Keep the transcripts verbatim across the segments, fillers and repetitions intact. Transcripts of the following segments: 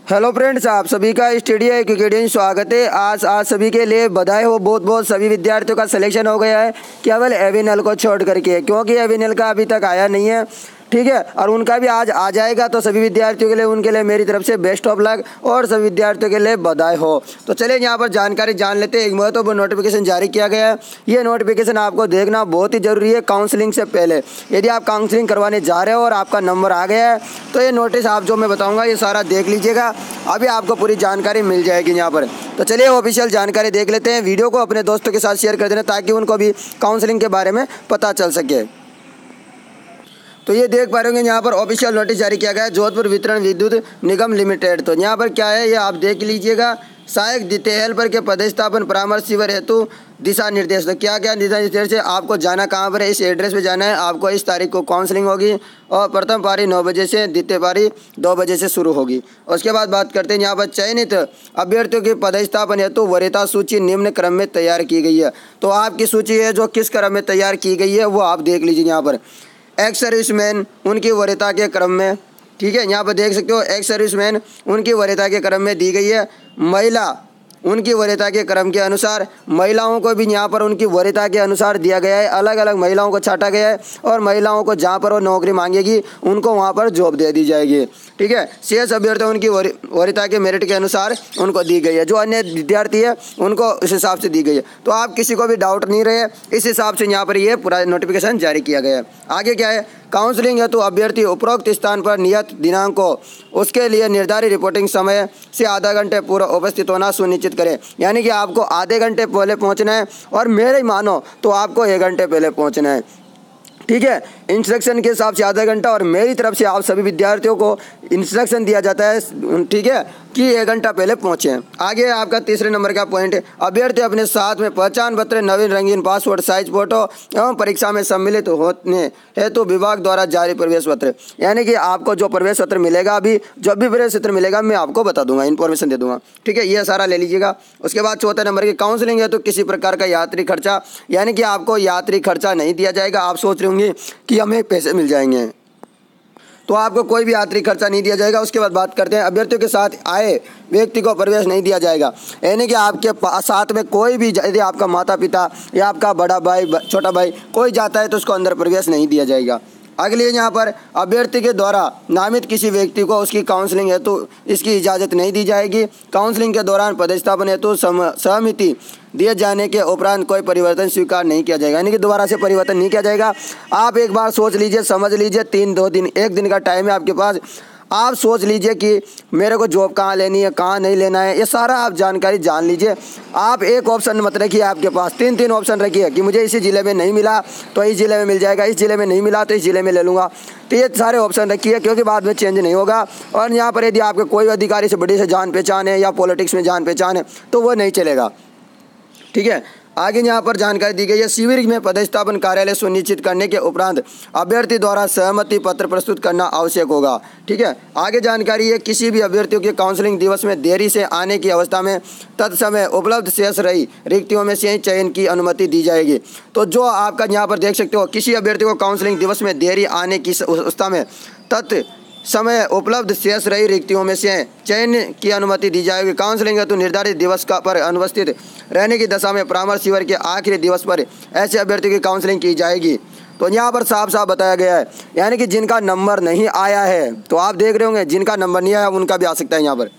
Hello friends, आप सभी का स्टडी एजुकेशन स्वागत है। आज आज सभी के लिए बधाई हो, बहुत बहुत सभी विद्यार्थियों का सिलेक्शन हो गया है केवल एविनल को छोड़ करके, क्योंकि एविनल का अभी तक आया नहीं है, ठीक है। और उनका भी आज आ जाएगा, तो सभी विद्यार्थियों के लिए उनके लिए मेरी तरफ से बेस्ट ऑफ लक और सभी विद्यार्थियों के लिए बधाई हो। तो चलिए यहाँ पर जानकारी जान लेते हैं। एक महत्वपूर्ण नोटिफिकेशन जारी किया गया है। ये नोटिफिकेशन आपको देखना बहुत ही जरूरी है काउंसलिंग से पहले। यदि आप काउंसलिंग करवाने जा रहे हो और आपका नंबर आ गया है तो ये नोटिस आप जो मैं बताऊँगा ये सारा देख लीजिएगा, अभी आपको पूरी जानकारी मिल जाएगी यहाँ पर। तो चलिए ऑफिशियल जानकारी देख लेते हैं। वीडियो को अपने दोस्तों के साथ शेयर कर देना ताकि उनको भी काउंसलिंग के बारे में पता चल सके। तो ये देख पा रहे होंगे यहाँ पर ऑफिशियल नोटिस जारी किया गया है जोधपुर वितरण विद्युत निगम लिमिटेड। तो यहाँ पर क्या है ये आप देख लीजिएगा। सहायक द्वितीय हेल्पर के पदस्थापन परामर्श शिविर हेतु दिशा निर्देश। तो क्या क्या दिशा निर्देश है, आपको जाना कहाँ पर है, इस एड्रेस पे जाना है। आपको इस तारीख को काउंसलिंग होगी और प्रथम पारी नौ बजे से, द्वितीय पारी दो बजे से शुरू होगी। उसके बाद बात करते हैं यहाँ पर चयनित अभ्यर्थियों के पदस्थापन हेतु वरीयता सूची निम्न क्रम में तैयार की गई है। तो आपकी सूची है जो किस क्रम में तैयार की गई है वो आप देख लीजिए यहाँ पर। एक्स सर्विसमैन उनकी वरीयता के क्रम में, ठीक है, यहाँ पर देख सकते हो एक्स सर्विसमैन उनकी वरीयता के क्रम में दी गई है। महिला उनकी वरीयता के क्रम के अनुसार, महिलाओं को भी यहाँ पर उनकी वरीयता के अनुसार दिया गया है। अलग अलग महिलाओं को छाटा गया है और महिलाओं को जहाँ पर वो नौकरी मांगेगी उनको वहाँ पर जॉब दे दी जाएगी, ठीक है। शेष अभ्यर्थी उनकी वरीयता के मेरिट के अनुसार उनको दी गई है। जो अन्य विद्यार्थी है उनको इस हिसाब से दी गई है। तो आप किसी को भी डाउट नहीं रहे, इस हिसाब से यहाँ पर ये पूरा नोटिफिकेशन जारी किया गया है। आगे क्या है, काउंसलिंग हेतु अभ्यर्थी उपरोक्त स्थान पर नियत दिनांक को उसके लिए निर्धारित रिपोर्टिंग समय से आधा घंटे पूर्व उपस्थित होना सुनिश्चित करें। यानी कि आपको आधे घंटे पहले पहुंचना है और मेरे मानो तो आपको एक घंटे पहले पहुंचना है, ठीक है। इंस्ट्रक्शन के हिसाब से आधा घंटा और मेरी तरफ से आप सभी विद्यार्थियों को इंस्ट्रक्शन दिया जाता है, ठीक है, कि एक घंटा पहले पहुंचे। आगे आपका तीसरे नंबर का पॉइंट है, अभ्यर्थी अपने साथ में पहचान पत्र, नवीन रंगीन पासपोर्ट साइज फोटो एवं परीक्षा में सम्मिलित होने हेतु विभाग द्वारा जारी प्रवेश पत्र। यानी कि आपको जो प्रवेश पत्र मिलेगा, अभी जब भी प्रवेश पत्र मिलेगा मैं आपको बता दूंगा, इन्फॉर्मेशन दे दूंगा, ठीक है। ये सारा ले लीजिएगा। उसके बाद चौथे नंबर की काउंसलिंग है तो किसी प्रकार का यात्री खर्चा, यानी कि आपको यात्री खर्चा नहीं दिया जाएगा। आप सोच रहे होंगे कि हमें पैसे मिल जाएंगे, तो आपको कोई भी यात्री खर्चा नहीं दिया जाएगा। उसके बाद बात करते हैं अभ्यर्थियों के साथ आए व्यक्ति को प्रवेश नहीं दिया जाएगा। यानी कि आपके साथ में कोई भी, यदि आपका माता पिता या आपका बड़ा भाई, छोटा भाई कोई जाता है तो उसको अंदर प्रवेश नहीं दिया जाएगा। अगले यहाँ पर अभ्यर्थी के द्वारा नामित किसी व्यक्ति को उसकी काउंसलिंग हेतु इसकी इजाज़त नहीं दी जाएगी। काउंसलिंग के दौरान पदस्थापन हेतु सहमति दिए जाने के उपरांत कोई परिवर्तन स्वीकार नहीं किया जाएगा। यानी कि दोबारा से परिवर्तन नहीं किया जाएगा। आप एक बार सोच लीजिए, समझ लीजिए, तीन दो दिन एक दिन का टाइम है आपके पास। आप सोच लीजिए कि मेरे को जॉब कहाँ लेनी है, कहाँ नहीं लेना है, ये सारा आप जानकारी जान लीजिए। आप एक ऑप्शन मत रखिए, आपके पास तीन तीन ऑप्शन रखिए कि मुझे इसी ज़िले में नहीं मिला तो इस ज़िले में मिल जाएगा, इस ज़िले में नहीं मिला तो इस ज़िले में ले लूँगा। तो ये सारे ऑप्शन रखिए क्योंकि बाद में चेंज नहीं होगा। और यहाँ पर यदि आपके कोई अधिकारी से बड़ी से जान पहचान है या पॉलिटिक्स में जान पहचान है तो वो नहीं चलेगा, ठीक है। आगे यहाँ पर जानकारी दी गई है, शिविर में पदस्थापन कार्यालय सुनिश्चित करने के उपरांत अभ्यर्थी द्वारा सहमति पत्र प्रस्तुत करना आवश्यक होगा, ठीक है। आगे जानकारी है, किसी भी अभ्यर्थियों के काउंसलिंग दिवस में देरी से आने की अवस्था में तत्समय उपलब्ध शेष रही रिक्तियों में से चयन की अनुमति दी जाएगी। तो जो आपका यहाँ पर देख सकते हो, किसी अभ्यर्थी को काउंसलिंग दिवस में देरी आने की अवस्था में तत् समय उपलब्ध शेष रही रिक्तियों में से चयन की अनुमति दी जाएगी। काउंसलिंग हेतु निर्धारित दिवस का पर अनुपस्थित रहने की दशा में परामर्श शिविर के आखिरी दिवस पर ऐसे अभ्यर्थी की काउंसलिंग की जाएगी। तो यहाँ पर साफ साफ बताया गया है, यानी कि जिनका नंबर नहीं आया है, तो आप देख रहे होंगे जिनका नंबर नहीं आया उनका भी आ सकता है। यहाँ पर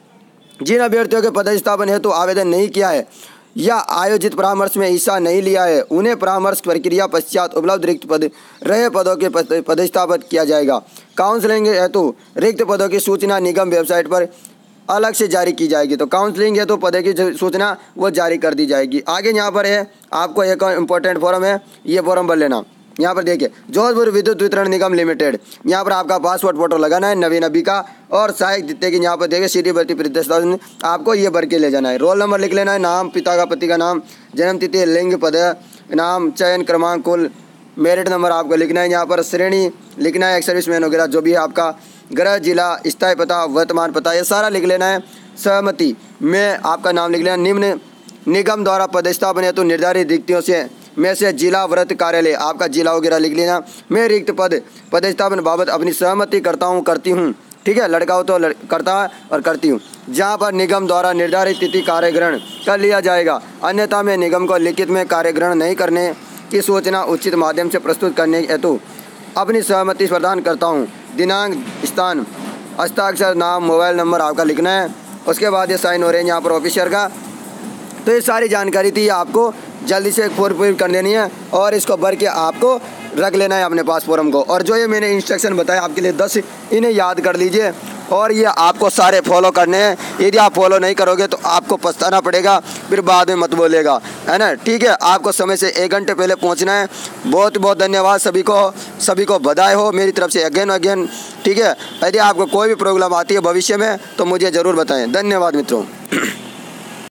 जिन अभ्यर्थियों के पदस्थापन हेतु आवेदन नहीं किया है या आयोजित परामर्श में हिस्सा नहीं लिया है, उन्हें परामर्श प्रक्रिया पश्चात उपलब्ध रिक्त पद रहे पदों के पदस्थापित किया जाएगा। काउंसलिंग हेतु रिक्त पदों की सूचना निगम वेबसाइट पर अलग से जारी की जाएगी। तो काउंसलिंग हेतु पदों की सूचना वो जारी कर दी जाएगी। आगे यहाँ पर है आपको एक इम्पोर्टेंट फॉर्म है, ये फॉर्म भर लेना। यहाँ पर देखिए, जोधपुर विद्युत वितरण निगम लिमिटेड, यहाँ पर आपका पासपोर्ट फोटो लगाना है, नवीन अभी का, और सहायक द्वितीय की यहाँ पर देखिए सीधी भर्ती प्रदर्शन आपको ये भर के ले जाना है। रोल नंबर लिख लेना है, नाम, पिता का पति का नाम, जन्म तिथि, लिंग, पद नाम, चयन क्रमांक, कुल मेरिट नंबर आपको लिखना है। यहाँ पर श्रेणी लिखना है, एक्स सर्विसमैन वगैरह जो भी है आपका, गृह जिला, स्थायी पता, वर्तमान पता, ये सारा लिख लेना है। सहमति में आपका नाम लिख लेना। निम्न निगम द्वारा पदस्थापन हेतु निर्धारित रिक्तियों से में से जिला व्रत कार्यालय आपका जिला वगैरह लिख लेना। मैं रिक्त पद पदस्थापन बाबत अपनी सहमति करता हूँ करती हूँ ठीक है, लड़का हो तो लड़, करता है और करती हूँ। जहाँ पर निगम द्वारा निर्धारित तिथि कार्यग्रहण कर लिया जाएगा, अन्यथा मैं निगम को लिखित में कार्यग्रहण नहीं करने की सूचना उचित माध्यम से प्रस्तुत करने हेतु अपनी सहमति प्रदान करता हूँ। दिनांक, स्थान, हस्ताक्षर, नाम, मोबाइल नंबर आपका लिखना है। उसके बाद ये साइन हो रहे हैं यहाँ पर ऑफिसर का। तो ये सारी जानकारी थी, आपको जल्दी से एक फॉर्म फिल कर देनी है और इसको भर के आपको रख लेना है अपने पास फॉर्म को। और जो ये मैंने इंस्ट्रक्शन बताया आपके लिए दस, इन्हें याद कर लीजिए और ये आपको सारे फॉलो करने हैं। यदि आप फॉलो नहीं करोगे तो आपको पछताना पड़ेगा, फिर बाद में मत बोलेगा, है ना। ठीक है, आपको समय से एक घंटे पहले पहुंचना है। बहुत बहुत धन्यवाद सभी को, सभी को बधाई हो मेरी तरफ से अगेन अगेन। ठीक है, यदि आपको कोई भी प्रॉब्लम आती है भविष्य में तो मुझे ज़रूर बताएं। धन्यवाद मित्रों।